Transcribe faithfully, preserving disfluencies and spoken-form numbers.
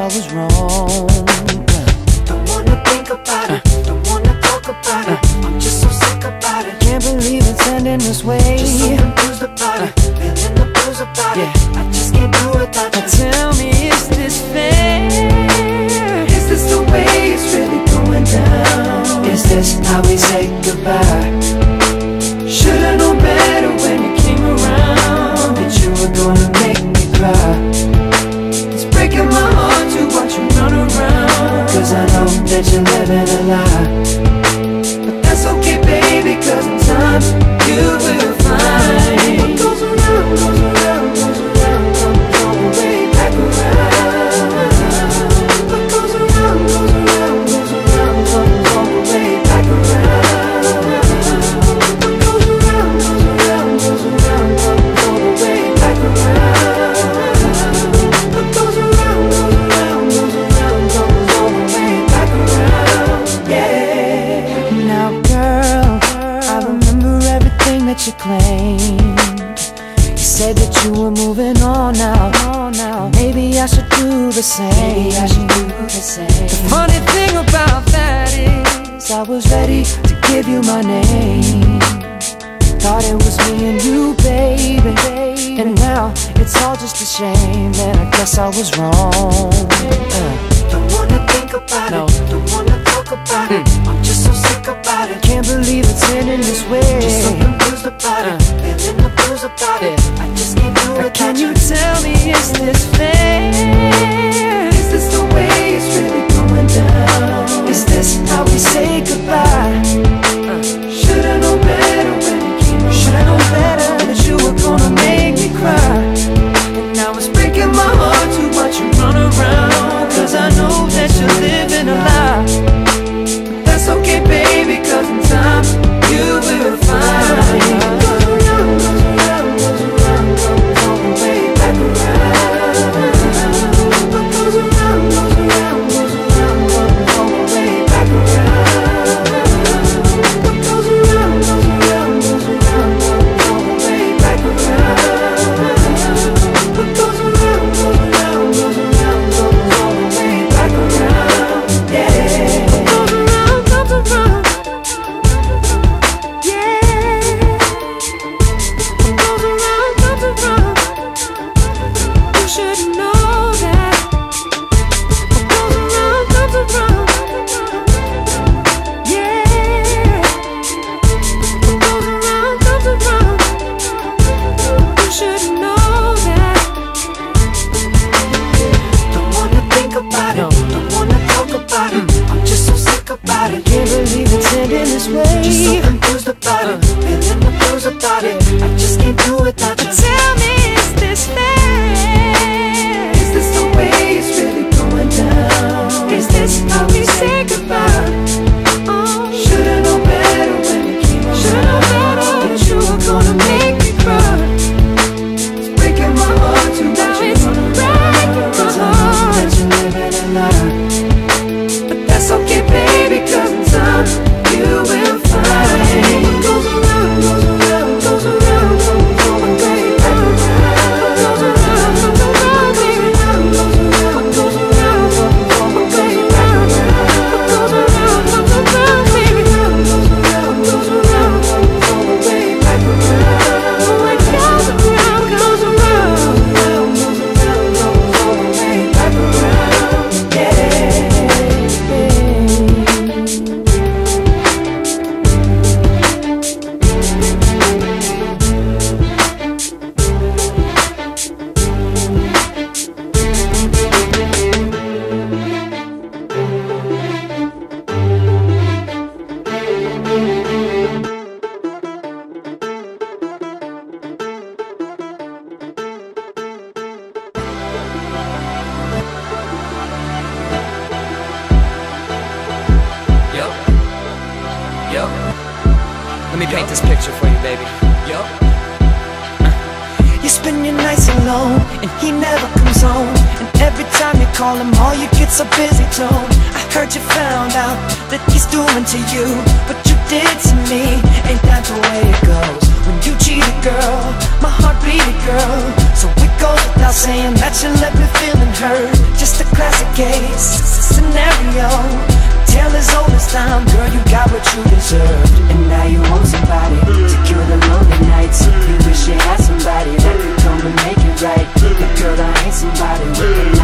was wrong. Don't wanna think about it, don't wanna talk about it. I'm just so sick about it. Can't believe it's ending this way. Just so confused about it, feeling the blues about it. I just can't do without you. Tell me, is this fair? Is this the way it's really going down? Is this how we say goodbye? Should've known better when you came around, that you were gonna make me cry. It's breaking my heart to watch you run around, cause I know that you're living a lie. But that's okay, baby, cause in time you will find what goes around, goes around, goes around, comes all the way back around. What goes around, goes around, goes around, comes all the way back around. What goes around, goes around, goes around, comes all the way back around. What goes around, goes around, goes around, comes all the way back around. Yeah. Now girl, I remember everything that you claimed. You said that you were moving on now. Maybe I should do the same. Maybe I should do the same. The funny thing about that is I was ready to give you my name. Thought it was me and you, baby. And now it's all just a shame, and I guess I was wrong. uh. Don't wanna think about No. it, don't wanna talk about it. I'm just so sick about it. Can't believe it's ending this way. Just so confused about it, feeling the blues about it. I just can't do it. Can you tell me, is this fair? Is this the way it's really going down? Is this how we say goodbye? Should've known better when you came around. Should've known better that you were gonna make me cry. And now it's breaking my heart to watch you run around, cause I know that you're living a lie. But that's okay, baby, cause in time you will find what goes around, goes around, goes around, comes all the way back around. What goes around, goes around, goes around, comes all the way back around. What goes around, goes around, goes around, comes all the way back around. What goes around, goes around, goes around, comes all the way back around. Yeah. What goes around, comes around. Yeah. What goes around, comes around. You should know that. What goes around, comes around. Yeah. What goes around, comes around. You should know that. Don't wanna think about it, don't wanna talk about it. I'm just so sick about it. Can't believe it's ending this way. Just so confused about it, feeling the blues about it. I just can't do without you. Tell me, is this fair? Is this the way it's really going down? Is this how we say goodbye? Oh, should've known better when you came around. Should've known better that you were gonna make me cry. It's breaking my heart to Now watch you it's run breaking around, my cause I know heart. that you're living a lie. But that's okay, baby, cause in time you will find what goes around, goes around, goes around, comes all the way back around. What goes around, comes around, baby. What goes around, what goes around, comes all the way back around. What goes around, comes around, baby. What goes around, goes around, comes all the way back around. What goes around, comes around. Goes around, goes around, comes all the way back around. Yeah. Yo, yo, let me paint this picture for you, baby. Yo, You spend your nights alone, and he never comes home. And every time you call him, all you get's a busy tone. I heard you found out that he's doing to you what you did to me. Ain't that the way it goes? When you cheat a girl, my heart beat a girl. So it goes without saying that you left me feeling hurt, just a classic case scenario. Tale as old as time, girl, you got what you deserved. And now you want somebody to cure the lonely nights. You wish you had somebody that could come and make it right. But girl, I ain't somebody with